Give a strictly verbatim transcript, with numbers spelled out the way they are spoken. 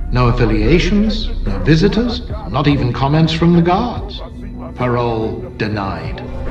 No affiliations, no visitors, not even comments from the guards. Parole denied.